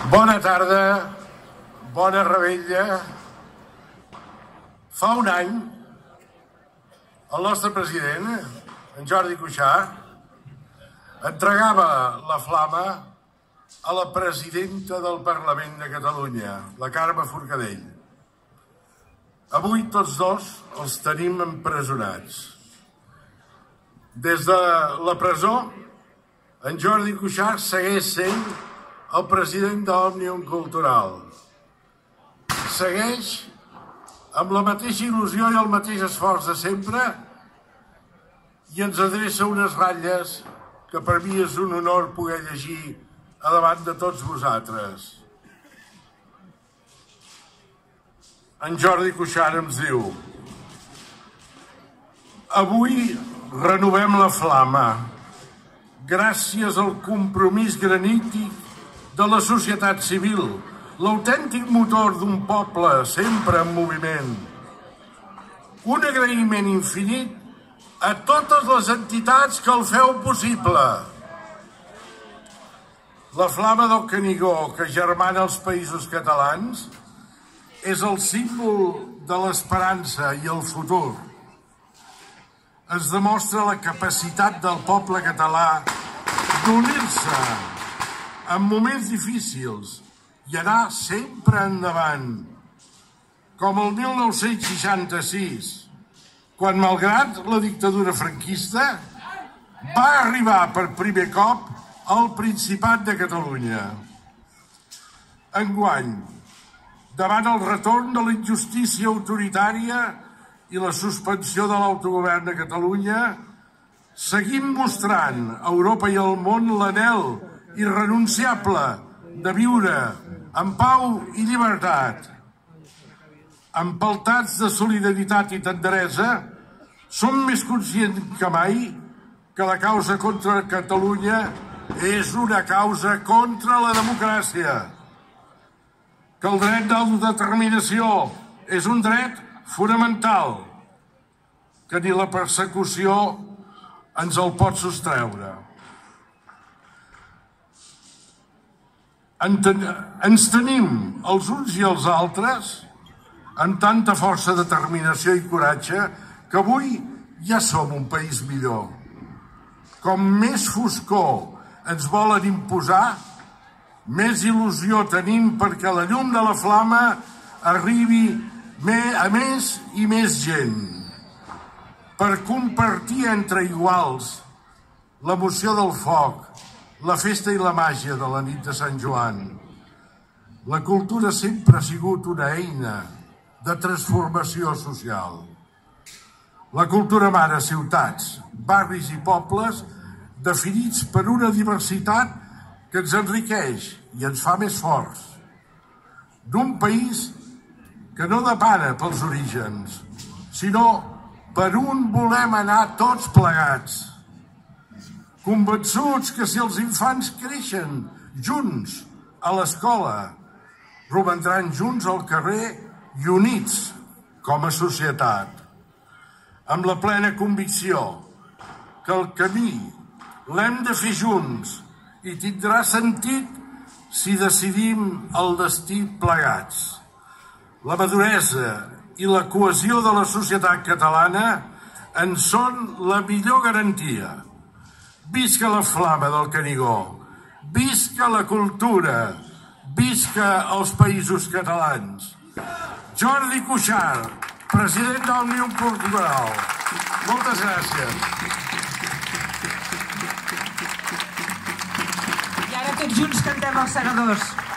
Bona tarda, bona revetlla. Fa un any, el nostre president, en Jordi Cuixart, entregava la flama a la presidenta del Parlament de Catalunya, la Carme Forcadell. Avui tots dos els tenim empresonats. Des de la presó, en Jordi Cuixart segueix sent el president d'Òmnium Cultural. Segueix amb la mateixa il·lusió i el mateix esforç de sempre i ens adreça unes ratlles que per mi és un honor poder llegir a davant de tots vosaltres. En Jordi Cuixart ens diu: avui renovem la flama gràcies al compromís granític de la societat civil, l'autèntic motor d'un poble sempre en moviment. Un agraïment infinit a totes les entitats que el feu possible. La flama del Canigó, que germana els països catalans, és el símbol de l'esperança i el futur. Es demostra la capacitat del poble català d'unir-se en moments difícils i anar sempre endavant, com el 1966, quan, malgrat la dictadura franquista, va arribar per primer cop al Principat de Catalunya. Enguany, davant el retorn de la injustícia autoritària i la suspensió de l'autogovern de Catalunya, seguim mostrant a Europa i al món l'anhel irrenunciable de viure en pau i llibertat. Empeltats de solidaritat i tendresa, som més conscients que mai que la causa contra Catalunya és una causa contra la democràcia, que el dret d'autodeterminació és un dret fonamental, que ni la persecució ens el pot sostreure. Ens tenim els uns i els altres amb tanta força, determinació i coratge que avui ja som un país millor. Com més foscor ens volen imposar, més il·lusió tenim perquè la llum de la flama arribi a més i més gent, per compartir entre iguals l'emoció del foc, la festa i la màgia de la nit de Sant Joan. La cultura sempre ha sigut una eina de transformació social. La cultura mare ciutats, barris i pobles definits per una diversitat que ens enriqueix i ens fa més forts. D'un país que no depara pels orígens, sinó per on volem anar tots plegats. Convençuts que si els infants creixen junts a l'escola, romandran junts al carrer i units com a societat, amb la plena convicció que el camí l'hem de fer junts i tindrà sentit si decidim el destí plegats. La maduresa i la cohesió de la societat catalana en són la millor garantia. Visca la flama del Canigó, visca la cultura, visca els països catalans. Jordi Cuixart, president d'Òmnium Cultural. Moltes gràcies. I ara tots junts cantem Els Segadors.